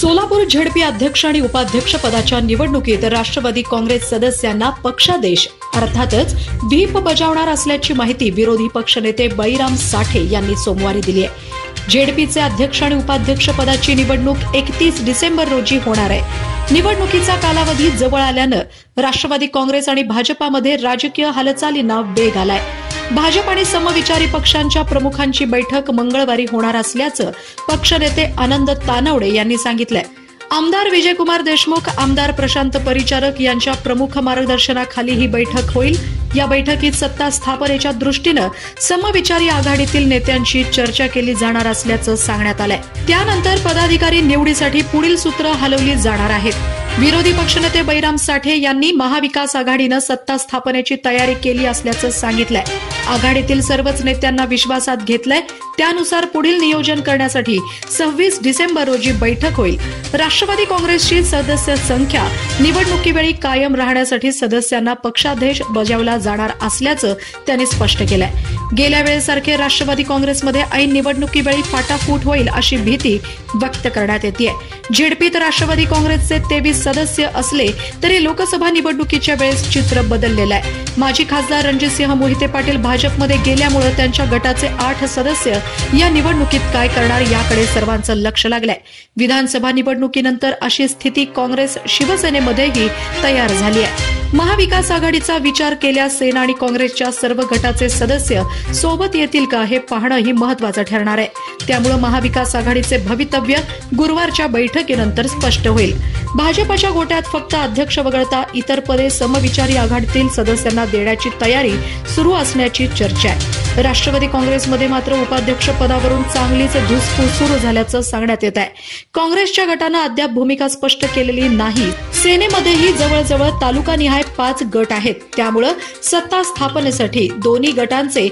Solapur ZP अध्यक्ष आणि उपाध्यक्ष पदाच्या निवडणुकीत राष्ट्रवादी काँग्रेस सदस्यांना पक्षादेश अर्थातच व्हीप बजावणार असल्याची माहिती विरोधी पक्षनेते बळीराम साठे यांनी सोमवारी दिली आहे। झेडपीचे अध्यक्ष आणि उपाध्यक्ष पदाची निवडणूक 31 डिसेंबर रोजी होणार आहे। निवडणुकीचा कालावधी जवळ आल्यानं राष्ट्रवादी काँग्रेस आणि भाजपामध्ये राजकीय हालचालींना वेग आलाय। भाजप आणि समविचारी पक्षांच्या प्रमुखांची बैठक मंगळवारी होणार असल्याचं पक्षनेते आनंद तानवडे यांनी सांगितलंय। आमदार विजयकुमार देशमुख, आमदार प्रशांत परिचारक यांच्या प्रमुख मार्गदर्शनाखाली ही बैठक होईल। या बैठकीत सत्ता स्थापनेच्या दृष्टीनं समविचारी आघाडीतील नेत्यांशी चर्चा केली जाणार असल्याचं सांगण्यात आलंय। त्यानंतर पदाधिकारी निवडीसाठी पुढील सूत्र हलवली जाणार आहेत। विरोधी पक्षनेते बळीराम साठे यांनी महाविकास आघाडीनं सत्ता स्थापनेची तयारी केली असल्याचं सांगितलंय। आघाडीतील सर्वच नेत्यांना विश्वासात घेतलंय, त्यानुसार पुढील नियोजन करण्यासाठी 26 डिसेंबर रोजी बैठक होईल। राष्ट्रवादी काँग्रेसची सदस्य संख्या निवडणुकीवेळी कायम राहण्यासाठी सदस्यांना पक्षादेश बजावला जाणार असल्याचं त्यांनी स्पष्ट केलंय। गेल्या वेळेसारखे राष्ट्रवादी काँग्रेसमध्ये ऐन निवडणुकीवेळी फाटाफूट होईल अशी भीती व्यक्त करण्यात येते। झेडपीत राष्ट्रवादी काँग्रेसचे 23 सदस्य असले तरी लोकसभा निवडणुकीच्या वेळेस चित्र बदललेलं आहे। माजी खासदार रणजितसिंह मोहिते पाटील भाजपमध्ये गेल्यामुळे त्यांच्या गटाचे 8 सदस्य या निवडणुकीत काय करणार याकडे सर्वांचं लक्ष लागलंय। विधानसभा निवडणुकीनंतर अशी स्थिती काँग्रेस शिवसेनेमध्येही तयार झाली आहे। महाविकास आघाडीचा विचार केल्यास सेना आणि काँग्रेसच्या सर्व गटाचे सदस्य सोबत येतील का हे पाहणं ही महत्त्वाचं ठरणार आहे। त्यामुळे महाविकास आघाडीचे भवितव्य गुरुवारच्या बैठकीनंतर स्पष्ट होईल। भाजपच्या गोट्यात फक्त अध्यक्ष वगळता इतर पदे समविचारी आघाडीतील सदस्यांना देण्याची तयारी सुरू असण्याची चर्चा आहे। राष्ट्रवादी काँग्रेसमध्ये मात्र उपाध्यक्ष पदावरून चांगलीच धुसफूस सुरू झाल्याचं सांगण्यात येत आहे। काँग्रेसच्या गटानं अद्याप भूमिका स्पष्ट केलेली नाही। सेनेमध्येही जवळजवळ तालुकानिहाय 5 गट आहेत। त्यामुळे सत्ता स्थापनेसाठी दोन्ही गटांचे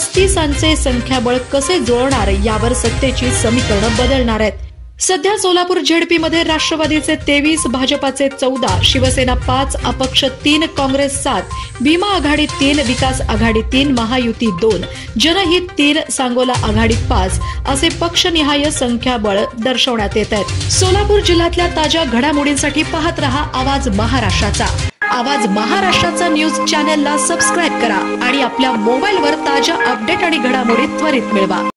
35 संख्याबळ कसे जुळवणार यावर सत्तेची समीकरणं बदलणार आहेत। सध्या सोलापूर झेडपीमध्ये राष्ट्रवादीचे 23, भाजपाचे 14, शिवसेना 5, अपक्ष 3, काँग्रेस 7, भीमा आघाडी 3, विकास आघाडी 3, महायुती 2, जनहित 3, सांगोला आघाडी 5 असे पक्षनिहाय संख्याबळ दर्शवण्यात येत आहेत। सोलापूर जिल्ह्यातल्या ताज्या घडामोडींसाठी पाहत रहा आवाज महाराष्ट्राचा। आवाज महाराष्ट्राचा न्यूज चॅनेलला सबस्क्राईब करा आणि आपल्या मोबाईलवर ताज्या अपडेट आणि घडामोडी त्वरित मिळवा।